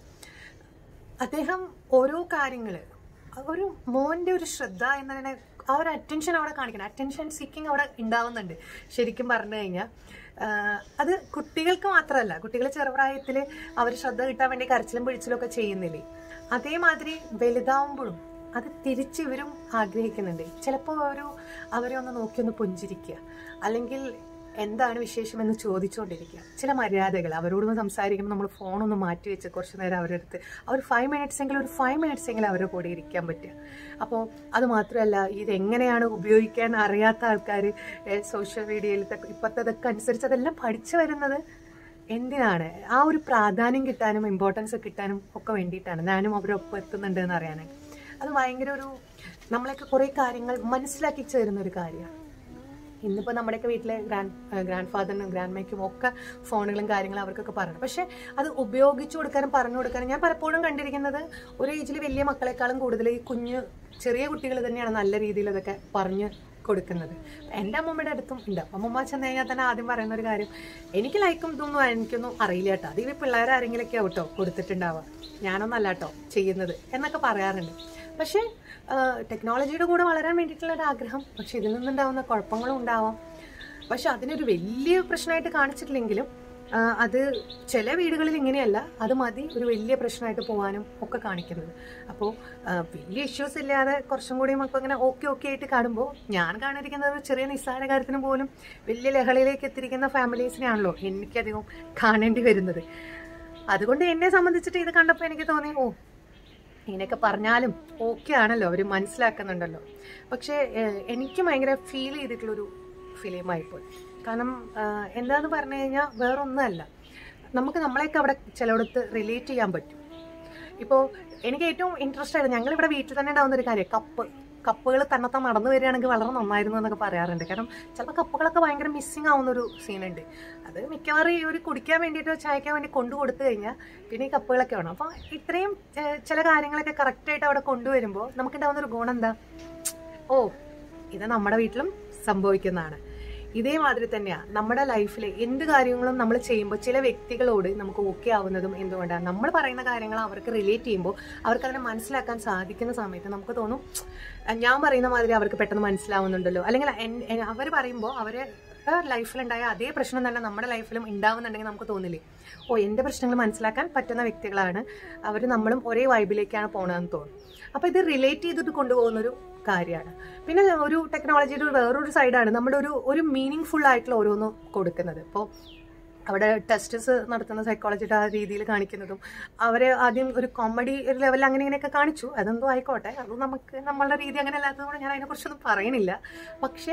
അദ്ദേഹം ഓരോ കാര്യങ്ങൾ, ഒരു മോന്റെ ഒരു ശ്രദ്ധ എന്നതിനെ ആ ഒരു അറ്റൻഷൻ അവിടെ കാണിക്കണം. അറ്റൻഷൻ സീക്കിങ് അവിടെ ഉണ്ടാവുന്നുണ്ട്. ശരിക്കും പറഞ്ഞു കഴിഞ്ഞാൽ അത് കുട്ടികൾക്ക് മാത്രമല്ല, കുട്ടികൾ ചെറുപ്രായത്തിൽ അവർ ശ്രദ്ധ കിട്ടാൻ വേണ്ടി കരച്ചിലും പിടിച്ചിലും ഒക്കെ ചെയ്യുന്നില്ലേ, അതേമാതിരി വലുതാവുമ്പോഴും അത് തിരിച്ച് ഇവരും ആഗ്രഹിക്കുന്നുണ്ട്. ചിലപ്പോൾ അവരെ ഒന്ന് നോക്കി ഒന്ന് പുഞ്ചിരിക്കുക, അല്ലെങ്കിൽ എന്താണ് വിശേഷമെന്ന് ചോദിച്ചുകൊണ്ടിരിക്കുക. ചില മര്യാദകൾ അവരോടൊന്ന് സംസാരിക്കുമ്പോൾ നമ്മൾ ഫോണൊന്ന് മാറ്റി വെച്ച് കുറച്ച് നേരം അവരുടെ അടുത്ത് ഒരു 5 മിനിറ്റ്സെങ്കിലും അവരുടെ കൂടെ ഇരിക്കാൻ പറ്റുക. അപ്പോൾ അത് മാത്രമല്ല, ഇതെങ്ങനെയാണ് ഉപയോഗിക്കാൻ അറിയാത്ത ആൾക്കാർ സോഷ്യൽ മീഡിയയിലത്തെ ഇപ്പോഴത്തെ അനുസരിച്ച് അതെല്ലാം പഠിച്ചു വരുന്നത് എന്തിനാണ്? ആ ഒരു പ്രാധാന്യം കിട്ടാനും ഇമ്പോർട്ടൻസ് കിട്ടാനും ഒക്കെ വേണ്ടിയിട്ടാണ്. ഞാനും അവരൊപ്പം എത്തുന്നുണ്ട് എന്ന് അറിയാനായിട്ട്. അത് ഭയങ്കര നമ്മളെയൊക്കെ കുറേ കാര്യങ്ങൾ മനസ്സിലാക്കി തരുന്നൊരു കാര്യമാണ്. ഇന്നിപ്പോൾ നമ്മുടെയൊക്കെ വീട്ടിലെ ഗ്രാൻഡ് ഫാദറിനും ഗ്രാൻഡ് മയ്ക്കും ഒക്കെ ഫോണുകളും കാര്യങ്ങളും അവർക്കൊക്കെ പറയണം. പക്ഷെ അത് ഉപയോഗിച്ചു കൊടുക്കാനും പറഞ്ഞു കൊടുക്കാനും ഞാൻ പലപ്പോഴും കണ്ടിരിക്കുന്നത് ഒരു ഏജിൽ വലിയ മക്കളെക്കാളും കൂടുതൽ ഈ ചെറിയ കുട്ടികൾ തന്നെയാണ് നല്ല രീതിയിൽ അതൊക്കെ പറഞ്ഞു കൊടുക്കുന്നത്. എൻ്റെ അമ്മമ്മയുടെ അടുത്തും ഉണ്ട്. അമ്മമ്മ ചെന്ന് കഴിഞ്ഞാൽ തന്നെ ആദ്യം പറയുന്ന ഒരു കാര്യം, എനിക്ക് ലൈക്കും ഇതൊന്നും എനിക്കൊന്നും അറിയില്ല കേട്ടോ, അത് ഈ പിള്ളേരാരെങ്കിലൊക്കെ ആവട്ടോ കൊടുത്തിട്ടുണ്ടാവുക, ഞാനൊന്നും അല്ല കേട്ടോ ചെയ്യുന്നത് എന്നൊക്കെ പറയാറുണ്ട്. പക്ഷേ ടെക്നോളജിയുടെ കൂടെ വളരാൻ വേണ്ടിയിട്ടുള്ള ഒരു ആഗ്രഹം, പക്ഷെ ഇതിൽ നിന്നുണ്ടാവുന്ന കുഴപ്പങ്ങളും ഉണ്ടാവാം. പക്ഷെ അതിനൊരു വലിയ പ്രശ്നമായിട്ട് കാണിച്ചിട്ടില്ലെങ്കിലും അത് ചില വീടുകളിൽ ഇങ്ങനെയല്ല, അത് മതി ഒരു വലിയ പ്രശ്നമായിട്ട് പോകാനും ഒക്കെ കാണിക്കുന്നത്. അപ്പോൾ വലിയ ഇഷ്യൂസ് ഇല്ലാതെ കുറച്ചും കൂടി നമുക്ക് അങ്ങനെ ഓക്കെ ആയിട്ട് കാണുമ്പോൾ ഞാൻ കാണിരിക്കുന്നത് ചെറിയ നിസ്സാര കാര്യത്തിന് പോലും വലിയ ലഹളയിലേക്ക് എത്തിയിരിക്കുന്ന ഫാമിലീസിനെയാണല്ലോ എനിക്കധികം കാണേണ്ടി വരുന്നത്. അതുകൊണ്ട് എന്നെ സംബന്ധിച്ചിട്ട് ഇത് കണ്ടപ്പോൾ എനിക്ക് തോന്നി, ഇങ്ങനെയൊക്കെ പറഞ്ഞാലും ഓക്കെ ആണല്ലോ, അവർ മനസ്സിലാക്കുന്നുണ്ടല്ലോ. പക്ഷേ എനിക്ക് ഭയങ്കര ഫീൽ ചെയ്തിട്ടുള്ളൊരു ഫിലിമായിപ്പോയി. കാരണം എന്താന്ന് പറഞ്ഞു കഴിഞ്ഞാൽ വേറൊന്നുമല്ല, നമുക്ക് നമ്മളെയൊക്കെ അവിടെ ചിലയിടത്ത് റിലേറ്റ് ചെയ്യാൻ പറ്റും. ഇപ്പോൾ എനിക്ക് ഏറ്റവും ഇൻട്രസ്റ്റ് ആയിരുന്നു, ഞങ്ങളിവിടെ വീട്ടിൽ തന്നെ ഉണ്ടാകുന്നൊരു കാര്യം, കപ്പുകൾ തന്നെത്താൻ നടന്നു വരികയാണെങ്കിൽ വളരെ നന്നായിരുന്നു എന്നൊക്കെ പറയാറുണ്ട്. കാരണം ചിലപ്പോൾ കപ്പുകളൊക്കെ ഭയങ്കര മിസ്സിങ് ആവുന്നൊരു സീനുണ്ട്. അത് മിക്കവാറും ഈ ഒരു കുടിക്കാൻ വേണ്ടിയിട്ടോ ചായക്കാൻ വേണ്ടി കൊണ്ടു കൊടുത്തു കഴിഞ്ഞാൽ പിന്നെ ഈ കപ്പുകളൊക്കെ വേണം. അപ്പോൾ ഇത്രയും ചില കാര്യങ്ങളൊക്കെ കറക്റ്റായിട്ട് അവിടെ കൊണ്ടുവരുമ്പോൾ നമുക്കുണ്ടാവുന്നൊരു ഗുണം എന്താ, ഇത് നമ്മുടെ വീട്ടിലും സംഭവിക്കുന്നതാണ്. ഇതേമാതിരി തന്നെയാണ് നമ്മുടെ ലൈഫിൽ എന്ത് കാര്യങ്ങളും നമ്മൾ ചെയ്യുമ്പോൾ ചില വ്യക്തികളോട് നമുക്ക് ഓക്കെ ആവുന്നതും എന്തുകൊണ്ടാണ്, നമ്മൾ പറയുന്ന കാര്യങ്ങൾ അവർക്ക് റിലേറ്റ് ചെയ്യുമ്പോൾ അവർക്ക് അതിനെ മനസ്സിലാക്കാൻ സാധിക്കുന്ന സമയത്ത് നമുക്ക് തോന്നും ഞാൻ പറയുന്ന മാതിരി അവർക്ക് പെട്ടെന്ന് മനസ്സിലാവുന്നുണ്ടല്ലോ, അല്ലെങ്കിൽ അവർ പറയുമ്പോൾ അവരെ ലൈഫിലുണ്ടായ അതേ പ്രശ്നം തന്നെ നമ്മുടെ ലൈഫിലും ഉണ്ടാവുന്നുണ്ടെങ്കിൽ നമുക്ക് തോന്നില്ലേ, എൻ്റെ പ്രശ്നങ്ങൾ മനസ്സിലാക്കാൻ പറ്റുന്ന വ്യക്തികളാണ് അവർ, നമ്മളും ഒരേ വൈബിലേക്കാണ് പോകണമെന്ന് തോന്നും. അപ്പോൾ ഇത് റിലേറ്റ് ചെയ്തിട്ട് കൊണ്ടുപോകുന്നൊരു കാര്യമാണ്. പിന്നെ ഒരു ടെക്നോളജിയുടെ വേറൊരു സൈഡാണ് നമ്മുടെ ഒരു മീനിങ് ഫുൾ ആയിട്ടുള്ള ഓരോന്ന് കൊടുക്കുന്നത്. ഇപ്പോൾ അവിടെ ടെസ്റ്റസ് നടത്തുന്ന സൈക്കോളജിയുടെ ആ രീതിയിൽ കാണിക്കുന്നതും അവരെ ആദ്യം ഒരു കോമഡി ഒരു ലെവലിൽ അങ്ങനെ ഇങ്ങനെയൊക്കെ കാണിച്ചു, അതെന്തോ ആയിക്കോട്ടെ, അത് നമ്മളുടെ രീതി അങ്ങനെ അല്ലാത്തതുകൊണ്ട് ഞാൻ അതിനെക്കുറിച്ചൊന്നും പറയുന്നില്ല. പക്ഷേ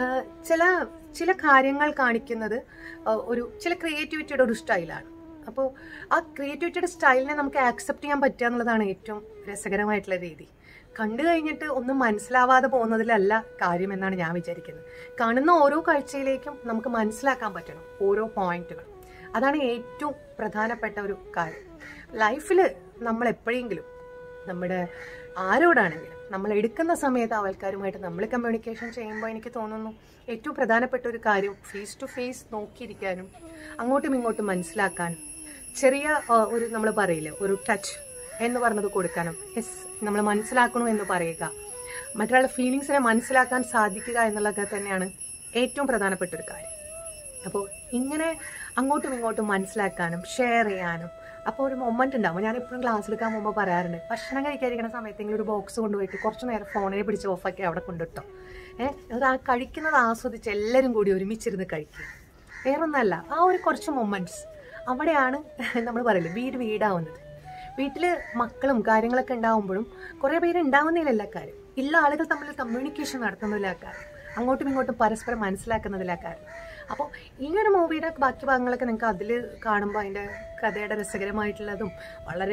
ചില കാര്യങ്ങൾ കാണിക്കുന്നത് ചില ക്രിയേറ്റിവിറ്റിയുടെ ഒരു സ്റ്റൈലാണ്. അപ്പോൾ ആ ക്രിയേറ്റിവിറ്റിയുടെ സ്റ്റൈലിനെ നമുക്ക് ആക്സെപ്റ്റ് ചെയ്യാൻ പറ്റുക എന്നുള്ളതാണ് ഏറ്റവും രസകരമായിട്ടുള്ള രീതി. കണ്ടു കഴിഞ്ഞിട്ട് ഒന്നും മനസ്സിലാവാതെ പോകുന്നതിലല്ല കാര്യം എന്നാണ് ഞാൻ വിചാരിക്കുന്നത്. കാണുന്ന ഓരോ കാഴ്ചയിലേക്കും നമുക്ക് മനസ്സിലാക്കാൻ പറ്റണം ഓരോ പോയിന്റുകൾ. അതാണ് ഏറ്റവും പ്രധാനപ്പെട്ട ഒരു കാര്യം. ലൈഫിൽ നമ്മൾ എപ്പോഴെങ്കിലും നമ്മുടെ ആരോടാണെങ്കിലും നമ്മൾ എടുക്കുന്ന സമയത്ത് ആൾക്കാരുമായിട്ട് നമ്മൾ കമ്മ്യൂണിക്കേഷൻ ചെയ്യുമ്പോൾ എനിക്ക് തോന്നുന്നു ഏറ്റവും പ്രധാനപ്പെട്ട ഒരു കാര്യം ഫേസ് ടു ഫേസ് നോക്കിയിരിക്കാനും അങ്ങോട്ടും ഇങ്ങോട്ടും മനസ്സിലാക്കാനും ചെറിയ ഒരു നമ്മൾ പറയില്ലേ ഒരു ടച്ച് എന്ന് പറഞ്ഞത് കൊടുക്കാനും യെസ് നമ്മൾ മനസ്സിലാക്കണോ എന്ന് പറയുക, മറ്റൊരാളുടെ ഫീലിങ്സിനെ മനസ്സിലാക്കാൻ സാധിക്കുക എന്നുള്ളതൊക്കെ തന്നെയാണ് ഏറ്റവും പ്രധാനപ്പെട്ട ഒരു കാര്യം. അപ്പോൾ ഇങ്ങനെ അങ്ങോട്ടും ഇങ്ങോട്ടും മനസ്സിലാക്കാനും ഷെയർ ചെയ്യാനും അപ്പോൾ ഒരു മൊമെന്റ് ഉണ്ടാവും. ഞാൻ എപ്പോഴും ക്ലാസ് എടുക്കാൻ പോകുമ്പോൾ പറയാറുണ്ട്, ഭക്ഷണം കഴിക്കാതിരിക്കുന്ന സമയത്തെങ്കിലും ഒരു ബോക്സ് കൊണ്ടുപോയിട്ട് കുറച്ച് നേരം ഫോണിനെ പിടിച്ച് ഓഫാക്കി അവിടെ കൊണ്ടിട്ടോ. അത് ആ കഴിക്കുന്നത് ആസ്വദിച്ച് എല്ലാവരും കൂടി ഒരുമിച്ചിരുന്ന് കഴിക്കുക. വേറൊന്നല്ല, ആ ഒരു കുറച്ച് മൊമെന്റ്സ് അവിടെയാണ് നമ്മൾ പറയില്ലേ വീട് വീടാവുന്നത്. വീട്ടിൽ മക്കളും കാര്യങ്ങളൊക്കെ ഉണ്ടാവുമ്പോഴും കുറേ പേര് ഉണ്ടാവുന്നതിലല്ല കാര്യം, ഇല്ല ആളുകൾ തമ്മിൽ കമ്മ്യൂണിക്കേഷൻ നടത്തുന്നതിലാ കാര്യം, അങ്ങോട്ടും ഇങ്ങോട്ടും പരസ്പരം മനസ്സിലാക്കുന്നതിലാ കാര്യം. അപ്പോൾ ഈ ഒരു മൂവിയുടെ ബാക്കി ഭാഗങ്ങളൊക്കെ നിങ്ങൾക്ക് അതിൽ കാണുമ്പോൾ അതിൻ്റെ കഥയുടെ രസകരമായിട്ടുള്ളതും വളരെ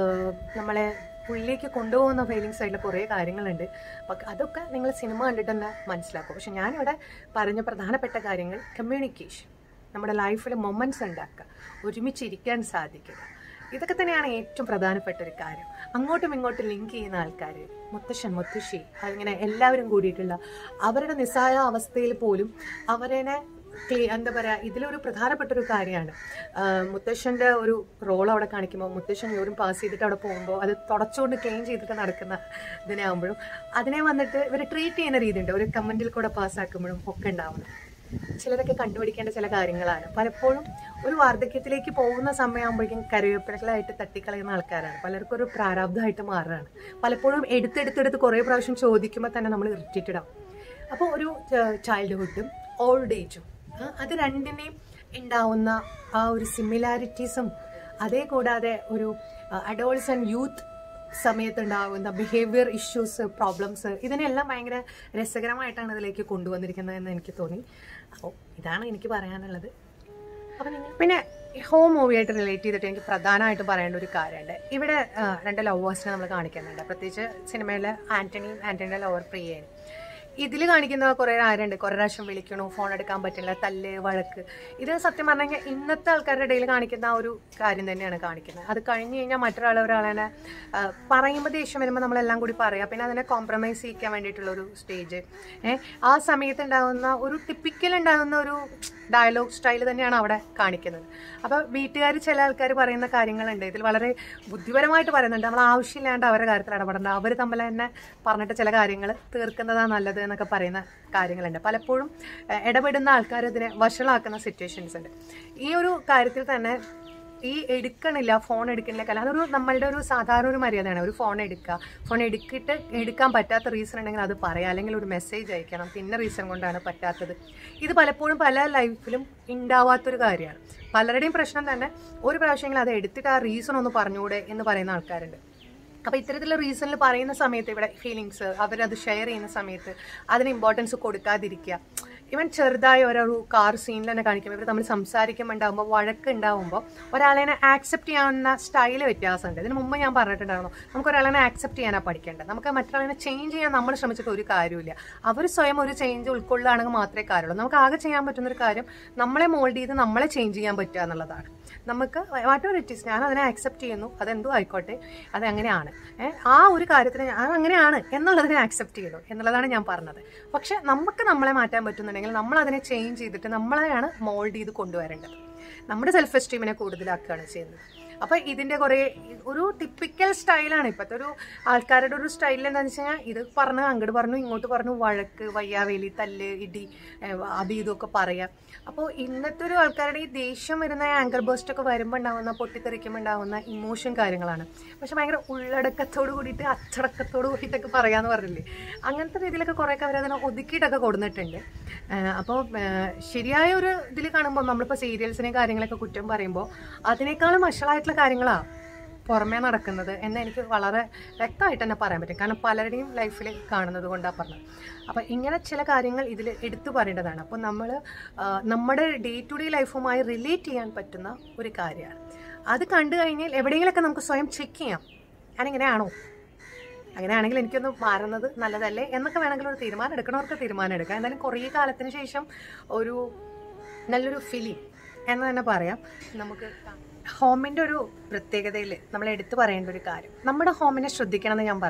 നമ്മളെ ഉള്ളിലേക്ക് കൊണ്ടുപോകുന്ന ഫീലിങ്സ് ആയിട്ടുള്ള കുറേ കാര്യങ്ങളുണ്ട്. അപ്പം അതൊക്കെ നിങ്ങൾ സിനിമ കണ്ടിട്ട് തന്നെ മനസ്സിലാക്കും. പക്ഷെ ഞാനിവിടെ പറഞ്ഞ പ്രധാനപ്പെട്ട കാര്യങ്ങൾ കമ്മ്യൂണിക്കേഷൻ, നമ്മുടെ ലൈഫിൽ മൊമെൻറ്റ്സ് ഉണ്ടാക്കുക, ഒരുമിച്ചിരിക്കാൻ സാധിക്കുക, ഇതൊക്കെ തന്നെയാണ് ഏറ്റവും പ്രധാനപ്പെട്ട ഒരു കാര്യം. അങ്ങോട്ടും ഇങ്ങോട്ടും ലിങ്ക് ചെയ്യുന്ന ആൾക്കാർ, മുത്തശ്ശൻ മുത്തശ്ശി, അതിങ്ങനെ എല്ലാവരും കൂടിയിട്ടുള്ള അവരുടെ നിസ്സഹായ അവസ്ഥയിൽ പോലും അവരെന്നെ എന്താ പറയുക, ഇതിലൊരു പ്രധാനപ്പെട്ട ഒരു കാര്യമാണ് മുത്തശ്ശൻ്റെ ഒരു റോൾ അവിടെ കാണിക്കുമ്പോൾ മുത്തശ്ശൻ യൂറിൻ പാസ് ചെയ്തിട്ട് അവിടെ പോകുമ്പോൾ അത് തുടച്ചുകൊണ്ട് ക്ലീൻ ചെയ്തിട്ട് നടക്കുന്ന ഇതിനാകുമ്പോഴും അതിനെ വന്നിട്ട് ഇവർ ട്രീറ്റ് ചെയ്യുന്ന രീതിയുണ്ട്, ഒരു കമൻറ്റിൽ കൂടെ പാസ്സാക്കുമ്പോഴും ഒക്കെ ഉണ്ടാവുന്നത്. ചിലരൊക്കെ കണ്ടുപിടിക്കേണ്ട ചില കാര്യങ്ങളാണ്. പലപ്പോഴും ഒരു വാർദ്ധക്യത്തിലേക്ക് പോകുന്ന സമയമാകുമ്പോഴേക്കും കറിവേപ്പിലകളായിട്ട് തട്ടിക്കളയുന്ന ആൾക്കാരാണ്. പലർക്കും ഒരു പ്രാരാബ്ധമായിട്ട് മാറുകയാണ്. പലപ്പോഴും എടുത്തെടുത്തെടുത്ത് കുറേ പ്രാവശ്യം ചോദിക്കുമ്പോൾ തന്നെ നമ്മൾ ഇറിറ്റേറ്റഡ് ആവും. അപ്പോൾ ഒരു ചൈൽഡ്ഹുഡും ഓൾഡ് ഏജും അത് രണ്ടിനെയും ഉണ്ടാവുന്ന ആ ഒരു സിമിലാരിറ്റീസും അതേ കൂടാതെ ഒരു അഡോൾസെന്റ് യൂത്ത് സമയത്തുണ്ടാകുന്ന ബിഹേവിയർ ഇഷ്യൂസ്, പ്രോബ്ലംസ്, ഇതിനെല്ലാം ഭയങ്കര രസകരമായിട്ടാണ് ഇതിലേക്ക് കൊണ്ടുവന്നിരിക്കുന്നതെന്ന് എനിക്ക് തോന്നി. അപ്പോൾ ഇതാണ് എനിക്ക് പറയാനുള്ളത്. അപ്പം പിന്നെ ഹോം മൂവിയായിട്ട് റിലേറ്റ് ചെയ്തിട്ട് എനിക്ക് പ്രധാനമായിട്ട് പറയേണ്ട ഒരു കാര്യമുണ്ട്. ഇവിടെ രണ്ട് ലവേഴ്സിനെ നമ്മൾ കാണിക്കുന്നുണ്ട്, പ്രത്യേകിച്ച് സിനിമയിൽ ആൻ്റണിയുടെ ലവർ പ്രിയയും. ഇതിൽ കാണിക്കുന്ന കുറേ ആരുണ്ട്, കുറേ പ്രാവശ്യം വിളിക്കണു, ഫോൺ എടുക്കാൻ പറ്റില്ല, തല്ല് വഴക്ക്. ഇത് സത്യം പറഞ്ഞു കഴിഞ്ഞാൽ ഇന്നത്തെ ആൾക്കാരുടെ ഇടയിൽ കാണിക്കുന്ന ആ ഒരു കാര്യം തന്നെയാണ് കാണിക്കുന്നത്. അത് കഴിഞ്ഞ് കഴിഞ്ഞാൽ ഒരാളെ പറയുമ്പോൾ ദേഷ്യം വരുമ്പോൾ നമ്മളെല്ലാം കൂടി പറയാം, പിന്നെ അതിനെ കോംപ്രമൈസ് ചെയ്യിക്കാൻ വേണ്ടിയിട്ടുള്ളൊരു സ്റ്റേജ്. ആ സമയത്ത് ഉണ്ടാകുന്ന ഒരു ടിപ്പിക്കൽ ഉണ്ടാകുന്ന ഒരു ഡയലോഗ് സ്റ്റൈൽ തന്നെയാണ് അവിടെ കാണിക്കുന്നത്. അപ്പോൾ വീട്ടുകാർ ചില ആൾക്കാർ പറയുന്ന കാര്യങ്ങളുണ്ട്, ഇതിൽ വളരെ ബുദ്ധിപരമായിട്ട് പറയുന്നുണ്ട്, നമ്മൾ ആവശ്യമില്ലാണ്ട് അവരുടെ കാര്യത്തിൽ ഇടപെടേണ്ട, അവർ തമ്മിൽ തന്നെ പറഞ്ഞിട്ട് ചില കാര്യങ്ങൾ തീർക്കുന്നതാണ് നല്ലത് എന്നൊക്കെ പറയുന്ന കാര്യങ്ങളുണ്ട്. പലപ്പോഴും ഇടപെടുന്ന ആൾക്കാർ ഇതിനെ വഷളാക്കുന്ന സിറ്റുവേഷൻസ് ഉണ്ട്. ഈ ഒരു കാര്യത്തിൽ തന്നെ ഈ എടുക്കണില്ല, ഫോൺ എടുക്കണില്ല, കാരണം അതൊരു നമ്മളുടെ ഒരു സാധാരണ ഒരു മര്യാദയാണ്. ഒരു ഫോൺ എടുക്കാൻ പറ്റാത്ത റീസൺ ഉണ്ടെങ്കിൽ അത് പറയാം, അല്ലെങ്കിൽ ഒരു മെസ്സേജ് അയക്കണം, പിന്നെ റീസൺ കൊണ്ടാണ് പറ്റാത്തത്. ഇത് പലപ്പോഴും പല ലൈഫിലും ഉണ്ടാവാത്തൊരു കാര്യമാണ്. പലരുടെയും പ്രശ്നം തന്നെ ഒരു പ്രാവശ്യമെങ്കിലും അത് എടുത്തിട്ട് ആ റീസൺ ഒന്ന് പറഞ്ഞുകൂടെ എന്ന് പറയുന്ന ആൾക്കാരുണ്ട്. അപ്പോൾ ഇത്തരത്തിലുള്ള റീസണിൽ പറയുന്ന സമയത്ത് ഇവിടെ ഫീലിങ്സ് അവരത് ഷെയർ ചെയ്യുന്ന സമയത്ത് അതിന് ഇമ്പോർട്ടൻസ് കൊടുക്കാതിരിക്കുക. ഇവൻ ചെറുതായ ഒരു കാർ സീനിൽ തന്നെ കാണിക്കുമ്പോൾ ഇവർ തമ്മിൽ സംസാരിക്കുമ്പോൾ ഉണ്ടാകുമ്പോൾ വഴക്ക് ഉണ്ടാകുമ്പോൾ ഒരാളെ ആക്സെപ്റ്റ് ചെയ്യാവുന്ന സ്റ്റൈല് വ്യത്യാസമുണ്ട്. ഇതിന് മുമ്പ് ഞാൻ പറഞ്ഞിട്ടുണ്ടായിരുന്നു, നമുക്ക് ഒരാളെ ആക്സെപ്റ്റ് ചെയ്യാനാണ് പഠിക്കേണ്ടത്. നമുക്ക് മറ്റൊരാളെ ചേഞ്ച് ചെയ്യാൻ നമ്മൾ ശ്രമിച്ചിട്ട് ഒരു കാര്യമില്ല. അവർ സ്വയം ഒരു ചേഞ്ച് ഉൾക്കൊള്ളുകയാണെങ്കിൽ മാത്രമേ കാര്യമുള്ളൂ. നമുക്ക് ആകെ ചെയ്യാൻ പറ്റുന്നൊരു കാര്യം നമ്മളെ മോൾഡ് ചെയ്ത് നമ്മളെ ചേഞ്ച് ചെയ്യാൻ പറ്റുക എന്നുള്ളതാണ്. നമുക്ക് വാട്ടർ ഇറ്റ് ഈസ്, ഞാൻ അതിനെ ആക്സെപ്റ്റ് ചെയ്യുന്നു, അതെന്തോ ആയിക്കോട്ടെ, അതങ്ങനെയാണ്, ആ ഒരു കാര്യത്തിന് അങ്ങനെയാണ് എന്നുള്ളതിനെ ആക്സെപ്റ്റ് ചെയ്യുന്നു എന്നുള്ളതാണ് ഞാൻ പറഞ്ഞത്. പക്ഷെ നമുക്ക് നമ്മളെ മാറ്റാൻ പറ്റുന്നുണ്ടെങ്കിൽ നമ്മൾ അതിനെ ചേഞ്ച് ചെയ്തിട്ട് നമ്മളെയാണ് മോൾഡ് ചെയ്ത് കൊണ്ടുവരേണ്ടത്. നമ്മുടെ സെൽഫ് എസ്റ്റീമിനെ കൂടുതലാക്കുകയാണ് ചെയ്യുന്നത്. അപ്പോൾ ഇതിൻ്റെ കുറേ ഒരു ടിപ്പിക്കൽ സ്റ്റൈലാണ് ഇപ്പോഴത്തെ ഒരു ആൾക്കാരുടെ ഒരു സ്റ്റൈൽ. എന്താണെന്ന് വെച്ച് കഴിഞ്ഞാൽ ഇത് പറഞ്ഞ് അങ്ങോട്ട് പറഞ്ഞു ഇങ്ങോട്ട് പറഞ്ഞു, വഴക്ക്, വയ്യാവേലി, തല്ല്, ഇടി, അത് ഇതൊക്കെ പറയാം. അപ്പോൾ ഇന്നത്തെ ഒരു ആൾക്കാരുടെ ഈ ദേഷ്യം വരുന്ന ആങ്കർ ബേസ്റ്റൊക്കെ വരുമ്പോൾ ഉണ്ടാകുന്ന, പൊട്ടിത്തെറിക്കുമ്പോൾ ഉണ്ടാകുന്ന ഇമോഷൻ കാര്യങ്ങളാണ്. പക്ഷെ ഭയങ്കര ഉള്ളടക്കത്തോട് കൂടിയിട്ട് അച്ചടക്കത്തോട് കൂടിയിട്ടൊക്കെ പറയാമെന്ന് പറഞ്ഞില്ലേ, അങ്ങനത്തെ രീതിയിലൊക്കെ കുറേയൊക്കെ അവരതിനെ ഒതുക്കിയിട്ടൊക്കെ കൊടുത്തിട്ടുണ്ട്. അപ്പോൾ ശരിയായ ഒരു ഇതിൽ കാണുമ്പോൾ നമ്മളിപ്പോൾ സീരിയൽസിനെയും കാര്യങ്ങളൊക്കെ കുറ്റം പറയുമ്പോൾ അതിനേക്കാളും വഷളായിട്ടുള്ള കാര്യങ്ങളാണ് പുറമേ നടക്കുന്നത് എന്ന് എനിക്ക് വളരെ വ്യക്തമായിട്ട് തന്നെ പറയാൻ പറ്റും. കാരണം പലരുടെയും ലൈഫിൽ കാണുന്നത് കൊണ്ടാണ് പറഞ്ഞത്. അപ്പം ഇങ്ങനെ ചില കാര്യങ്ങൾ ഇതിൽ എടുത്തു പറയേണ്ടതാണ്. അപ്പോൾ നമ്മൾ നമ്മുടെ ഡേ ടു ഡേ ലൈഫുമായി റിലേറ്റ് ചെയ്യാൻ പറ്റുന്ന ഒരു കാര്യമാണ്. അത് കണ്ടു കഴിഞ്ഞാൽ എവിടെയെങ്കിലുമൊക്കെ നമുക്ക് സ്വയം ചെക്ക് ചെയ്യാം, ഞാനിങ്ങനെയാണോ, അങ്ങനെയാണെങ്കിൽ എനിക്കൊന്ന് മാറുന്നത് നല്ലതല്ലേ എന്നൊക്കെ വേണമെങ്കിൽ ഒരു തീരുമാനം എടുക്കണവർക്ക് തീരുമാനം എടുക്കാം. എന്തായാലും കുറേ കാലത്തിന് ശേഷം ഒരു നല്ലൊരു ഫിലിം എന്ന് തന്നെ പറയാം. നമുക്ക് ഹോമിൻ്റെ ഒരു പ്രത്യേകതയിൽ നമ്മൾ എടുത്തു പറയേണ്ട ഒരു കാര്യം, നമ്മുടെ ഹോമിനെ ശ്രദ്ധിക്കണം എന്ന് ഞാൻ പറഞ്ഞത്.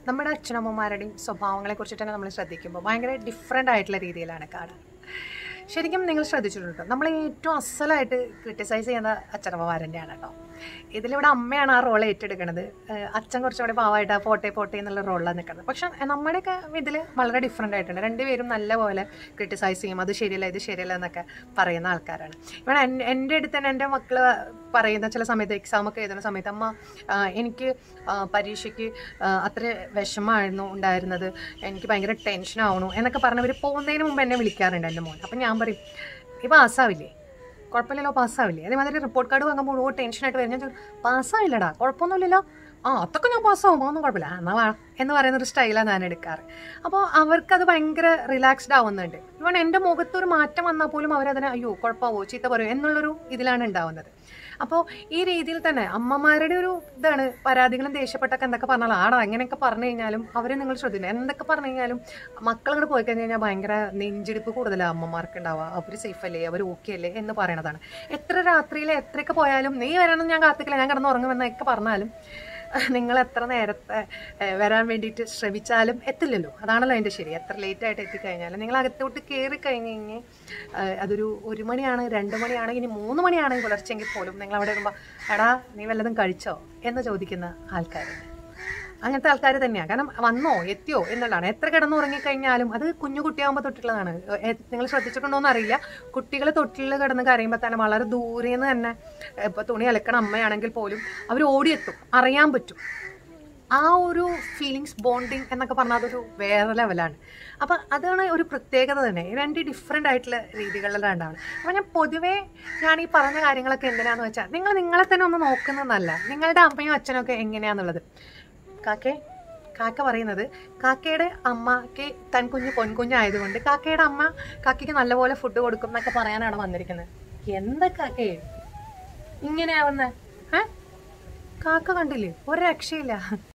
നമ്മുടെ അച്ഛനമ്മമാരുടെയും സ്വഭാവങ്ങളെ കുറിച്ചിട്ട് തന്നെ നമ്മൾ ശ്രദ്ധിക്കുമ്പോൾ ഭയങ്കര ഡിഫറെൻ്റ് ആയിട്ടുള്ള രീതിയിലാണ് കാണുക. ശരിക്കും നിങ്ങൾ ശ്രദ്ധിച്ചിട്ടുണ്ടോ, നമ്മൾ ഏറ്റവും അസലായിട്ട് ക്രിട്ടിസൈസ് ചെയ്യുന്ന അച്ഛനമ്മമാർ തന്നെയാണ് കേട്ടോ. ഇതിലിവിടെ അമ്മയാണ് ആ റോൾ ഏറ്റെടുക്കുന്നത്, അച്ഛൻ കുറച്ചുകൂടി പാവമായിട്ട് ആ പോട്ടെ പോട്ടെ എന്നുള്ള റോളിലാണ് നിൽക്കുന്നത്. പക്ഷെ നമ്മുടെയൊക്കെ ഇതിൽ വളരെ ഡിഫറെൻ്റ് ആയിട്ടുണ്ട്. രണ്ടുപേരും നല്ലപോലെ ക്രിട്ടിസൈസ് ചെയ്യും, അത് ശരിയല്ല ഇത് ശരിയല്ല എന്നൊക്കെ പറയുന്ന ആൾക്കാരാണ്. ഇവിടെ എൻ്റെ അടുത്ത് തന്നെ എൻ്റെ മക്കൾ പറയുന്ന ചില സമയത്ത് എക്സാമൊക്കെ എഴുതുന്ന സമയത്ത്, അമ്മ എനിക്ക് പരീക്ഷയ്ക്ക് അത്ര വിഷമമായിരുന്നു ഉണ്ടായിരുന്നത്, എനിക്ക് ഭയങ്കര ടെൻഷനാവണു എന്നൊക്കെ പറഞ്ഞവർ പോകുന്നതിന് മുമ്പ് എന്നെ വിളിക്കാറുണ്ട് എൻ്റെ മോൻ. അപ്പം ഞാൻ പറയും, ഇപ്പോൾ പാസ്സാവില്ലേ, കുഴപ്പമില്ലല്ലോ പാസ്സാവില്ലേ. അതേമാതിരി റിപ്പോർട്ട് കാർഡ് വാങ്ങുമ്പോൾ ടെൻഷനായിട്ട് വരും. ഞാൻ പാസ്സാവില്ലടാ, കുഴപ്പമൊന്നുമില്ലല്ലോ, അതൊക്കെ ഞാൻ പാസ്സാവും, ഒന്നും കുഴപ്പമില്ല, എന്നാൽ വേണം എന്ന് പറയുന്നൊരു സ്റ്റൈലാണ് ഞാൻ എടുക്കാറ്. അപ്പോൾ അവർക്കത് ഭയങ്കര റിലാക്സ്ഡ് ആവുന്നുണ്ട്. ഇവൺ എൻ്റെ മുഖത്തൊരു മാറ്റം വന്നാൽ പോലും അവരതിനെ അയ്യോ കുഴപ്പമാവോ ചീത്ത പറയോ എന്നുള്ളൊരു ഇതിലാണ് ഉണ്ടാവുന്നത്. അപ്പോൾ ഈ രീതിയിൽ തന്നെ അമ്മമാരുടെ ഒരു ഇതാണ്, പരാതികളും ദേഷ്യപ്പെട്ടൊക്കെ എന്തൊക്കെ പറഞ്ഞാലും ആടാ എങ്ങനെയൊക്കെ പറഞ്ഞു കഴിഞ്ഞാലും അവരെ നിങ്ങൾ ശ്രദ്ധിക്കണം. എന്തൊക്കെ പറഞ്ഞു കഴിഞ്ഞാലും മക്കളങ്ങോട്ട് പോയി കഴിഞ്ഞ് കഴിഞ്ഞാൽ ഭയങ്കര നെഞ്ചിടിപ്പ് കൂടുതലാണ് അമ്മമാർക്ക് ഉണ്ടാവുക. അവർ സേഫ് അല്ലേ, അവർ ഓക്കെ അല്ലേ എന്ന് പറയണതാണ്. എത്ര രാത്രിയിൽ എത്രയൊക്കെ പോയാലും നീ വരണം ഞാൻ കാത്തിക്കില്ല ഞാൻ കിടന്ന് ഉറങ്ങുമെന്നൊക്കെ പറഞ്ഞാലും നിങ്ങൾ എത്ര നേരത്തെ വരാൻ വേണ്ടിയിട്ട് ശ്രമിച്ചാലും എത്തില്ലല്ലോ. അതാണല്ലോ അതിൻ്റെ ശരി. എത്ര ലേറ്റായിട്ട് എത്തിക്കഴിഞ്ഞാലും നിങ്ങൾ അകത്തോട്ട് കയറി കഴിഞ്ഞ് കഴിഞ്ഞാൽ അതൊരു 1 മണിയാണ് 2 മണിയാണ് ഇനി 3 മണിയാണെങ്കിൽ പുലർച്ചെങ്കിൽ പോലും നിങ്ങൾ അവിടെ വരുമ്പോൾ എടാ നീ വല്ലതും കഴിച്ചോ എന്ന് ചോദിക്കുന്ന ആൾക്കാരുണ്ട്. അങ്ങനത്തെ ആൾക്കാർ തന്നെയാണ്. കാരണം വന്നോ എത്തിയോ എന്നുള്ളതാണ്. എത്ര കിടന്നു ഉറങ്ങിക്കഴിഞ്ഞാലും അത് കുഞ്ഞു കുട്ടിയാകുമ്പോൾ തൊട്ടുള്ളതാണ്. നിങ്ങൾ ശ്രദ്ധിച്ചിട്ടുണ്ടോ എന്ന് അറിയില്ല, കുട്ടികൾ തൊട്ടിൽ കിടന്ന് കരയുമ്പോൾ തന്നെ വളരെ ദൂരെ നിന്ന് തന്നെ ഇപ്പോൾ തുണി അലക്കണ അമ്മയാണെങ്കിൽ പോലും അവർ ഓടിയെത്തും, അറിയാൻ പറ്റും. ആ ഒരു ഫീലിങ്സ് ബോണ്ടിങ് എന്നൊക്കെ പറഞ്ഞാൽ അതൊരു വേറെ ലെവലാണ്. അപ്പം അതാണ് ഒരു പ്രത്യേകത തന്നെ. 2 ഡിഫറെൻ്റ് ആയിട്ടുള്ള രീതികളിലാണ് ഉണ്ടാവുന്നത്. അപ്പം ഞാൻ പൊതുവേ ഞാൻ ഈ പറഞ്ഞ കാര്യങ്ങളൊക്കെ എന്തിനാന്ന് വെച്ചാൽ നിങ്ങൾ നിങ്ങളെ തന്നെ ഒന്ന് നോക്കുന്നതല്ല, നിങ്ങളുടെ അമ്മയും അച്ഛനൊക്കെ എങ്ങനെയാണെന്നുള്ളത്. കാക്ക പറയുന്നത് കാക്കയുടെ അമ്മക്ക് തൻ കുഞ്ഞ് പൊൻകുഞ്ഞായതുകൊണ്ട് കാക്കയുടെ അമ്മ കാക്കയ്ക്ക് നല്ലപോലെ ഫുഡ് കൊടുക്കും എന്നൊക്കെ പറയാനാണ് വന്നിരിക്കുന്നത്. എന്താ കാക്കയെ ഇങ്ങനെയാവുന്ന കാക്ക കണ്ടില്ലേ, ഒരു രക്ഷയില്ല.